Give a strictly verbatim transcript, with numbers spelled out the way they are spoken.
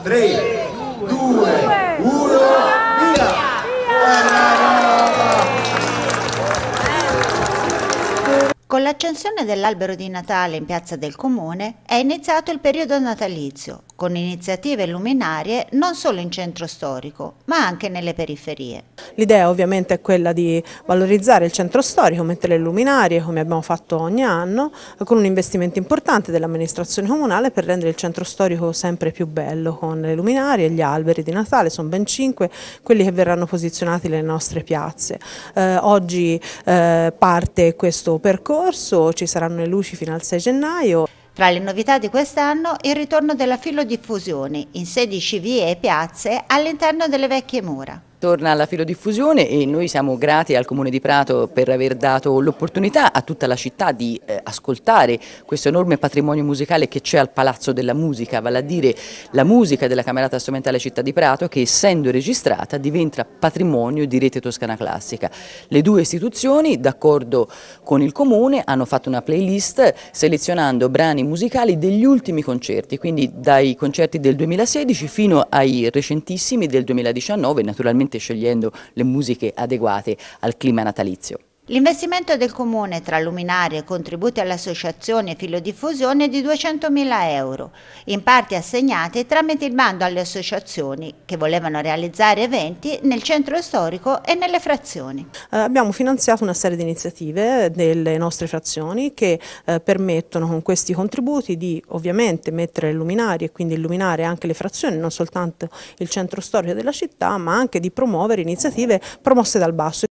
tre, due, uno, via! Con l'accensione dell'albero di Natale in piazza del Comune è iniziato il periodo natalizio, con iniziative luminarie non solo in centro storico, ma anche nelle periferie. L'idea ovviamente è quella di valorizzare il centro storico, mettere le luminarie come abbiamo fatto ogni anno, con un investimento importante dell'amministrazione comunale per rendere il centro storico sempre più bello, con le luminarie e gli alberi di Natale, sono ben cinque quelli che verranno posizionati nelle nostre piazze. Eh, oggi eh, parte questo percorso, ci saranno le luci fino al sei gennaio. Tra le novità di quest'anno il ritorno della filodiffusione in sedici vie e piazze all'interno delle vecchie mura. Torna la filodiffusione e noi siamo grati al Comune di Prato per aver dato l'opportunità a tutta la città di eh, ascoltare questo enorme patrimonio musicale che c'è al Palazzo della Musica, vale a dire la musica della Camerata Strumentale Città di Prato, che essendo registrata diventa patrimonio di Rete Toscana Classica. Le due istituzioni, d'accordo con il Comune, hanno fatto una playlist selezionando brani musicali degli ultimi concerti, quindi dai concerti del duemilasedici fino ai recentissimi del duemiladiciannove, naturalmente scegliendo le musiche adeguate al clima natalizio. L'investimento del Comune tra luminarie e contributi alle associazioni e filodiffusione è di duecentomila euro, in parte assegnati tramite il bando alle associazioni che volevano realizzare eventi nel centro storico e nelle frazioni. Eh, abbiamo finanziato una serie di iniziative delle nostre frazioni che eh, permettono con questi contributi di ovviamente mettere le luminarie e quindi illuminare anche le frazioni, non soltanto il centro storico della città, ma anche di promuovere iniziative promosse dal basso.